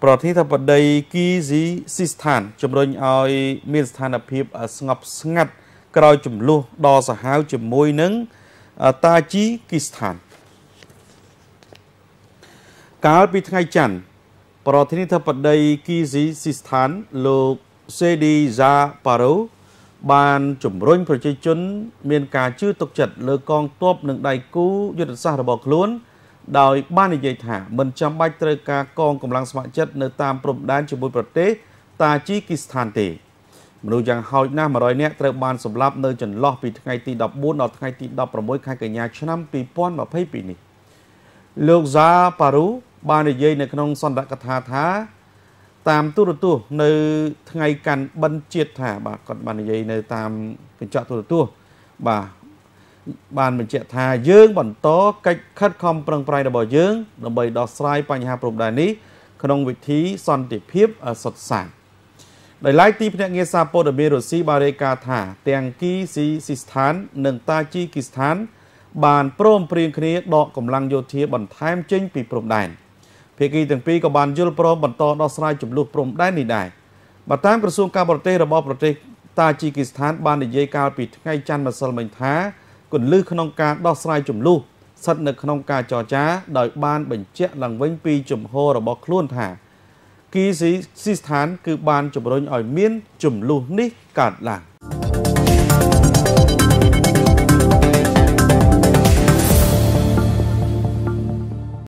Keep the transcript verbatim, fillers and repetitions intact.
ប្រធានបតីគីស៊ីស៊ីស្ថានជំរុញឲ្យមានស្ថានភាពស្ងប់ស្ងាត់ក្រោយចំនួនដ៏សាហាវជាមួយនឹងតាជីគីស្ថានកាលពីថ្ងៃច័ន្ទប្រធានាធិបតីគីស៊ីស៊ីស្ថានលោកសេឌីហ្សាប៉ារ៉ូបានជំរុញប្រជាជនមានការជឿទុកចិត្តលើកងទ័ពនិងដៃគូយុទ្ធសាស្ត្ររបស់ខ្លួនដោយបាននិយាយថាមិនចាំបាច់ត្រូវការកងកម្លាំងស្ម័គ្រចិត្តនៅតាមព្រំដែនជាមួយប្រទេសតាជីគីស្ថានទេមនុស្សយ៉ាងហោចណាស់មួយរយនាក់ត្រូវបានសម្លាប់នៅចន្លោះពីថ្ងៃទីដប់បួនដល់ថ្ងៃទីដប់ប្រាំមួយខែកញ្ញាឆ្នាំពីរពាន់ម្ភៃពីរនេះលោកហ្សាប៉ារូបាននិយាយនៅក្នុងសន្ទរកថាថាតាមទូរទស្សន៍នៅថ្ងៃកាន់បិណ្ឌជាតិថាបាទគាត់បាននិយាយនៅតាមកញ្ចក់ទូរទស្សន៍បាទបានបញ្ជាក់ថាយើងបន្តកិច្ចខិតខំប្រឹងប្រែងរបស់យើងដើម្បីដោះស្រាយបញ្ហាព្រំដែននេះក្នុងវិធីសន្តិភាពសុទ្ធសាធដោយឡែកទីភ្នាក់ងារសារព័ត៌មានរុស្ស៊ីបានរាយការណ៍ថាទាំងគីស៊ីស៊ីស្ថាននិងតាជីគីស្ថានបានព្រមព្រៀងគ្នាដកកម្លាំងយោធាបន្ថែមចេញពីព្រំដែនភាគីទាំងពីរក៏បានយល់ព្រមបន្តដោះស្រាយចំនួនព្រំដែននេះដែរបើតាមក្រសួងការបរទេសរបស់ប្រទេសតាជីគីស្ថានបាននិយាយកាលពីថ្ងៃច័ន្ទម្សិលមិញថាគន្លឹះក្នុងការដោះស្រាយចំនួនស្ថិតនៅក្នុងការចរចាដោយបានបញ្ជាក់ឡើងវិញពីជំហររបស់ខ្លួនថាគីស៊ីស៊ីស្ថានគឺបានជំរុញឲ្យមានចំនួននេះកើតឡើង